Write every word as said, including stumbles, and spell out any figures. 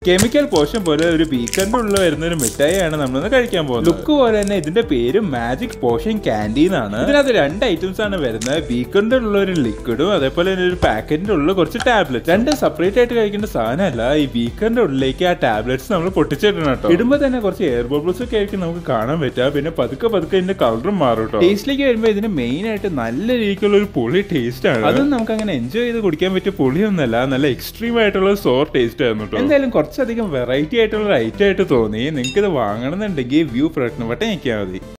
Chemical portion പോലെ ഒരു ബീക്കറിന്റെ ഉള്ളിൽ വരുന്ന ഒരു മിഠായിയാണ് നമ്മളിന്ന് കഴിക്കാൻ പോകുന്നത്. ലുക്ക് പോലെ തന്നെ ഇതിന്റെ പേര് മാജിക് പോഷൻ ക്യാൻഡി എന്നാണ്. ഇതിനകത്ത് രണ്ട് ഐറ്റംസ് ആണ് വരുന്നത്. ബീക്കറിന്റെ ഉള്ള ഒരു ലിക്വിഡും അതേപോലെ തന്നെ ഒരു പാക്കറ്റിന്റെ ഉള്ളിൽ കുറച്ച് ടാബ്ലറ്റ്. രണ്ട് സെപ്പറേറ്റ് ആയിട്ട് കഴിക്കേണ്ട സാധനമല്ല. ഈ ബീക്കറിന്റെ ഉള്ളിലേക്ക് ആ ടാബ്ലറ്റ്സ് നമ്മൾ പൊട്ടിച്ചിടണം കേട്ടോ. ഇടുമ്പോൾ തന്നെ കുറച്ച് എയർ ബബിൾസ് ഒക്കെ ആയിരിക്കും നമുക്ക് കാണാൻ പറ്റുക. പിന്നെ പതുക്കെ പതുക്കെ ഇതിന്റെ കളറും മാറും കേട്ടോ. ടേസ്റ്റിലേക്ക് വരുമ്പോൾ ഇതിന് മെയിൻ ആയിട്ട് നല്ല രീതിക്കുള്ള ഒരു പൊളി ടേസ്റ്റ് ആണ്. അതും നമുക്ക് അങ്ങനെ എൻജോയ് ചെയ്ത് കുടിക്കാൻ പറ്റിയ പൊളിയൊന്നല്ല, നല്ല എക്സ്ട്രീം ആയിട്ടുള്ള സോർ ടേസ്റ്റ് ആയിരുന്നു കേട്ടോ. എന്തായാലും കുറച്ചധികം വെറൈറ്റി ആയിട്ടുള്ള ഒരു ഐറ്റം ആയിട്ട് തോന്നി. നിങ്ങൾക്ക് ഇത് വാങ്ങണമെന്നുണ്ടെങ്കിൽ വ്യൂ പ്രൊഡക്റ്റിന് വട്ടം ഞെക്കിയാൽ മതി.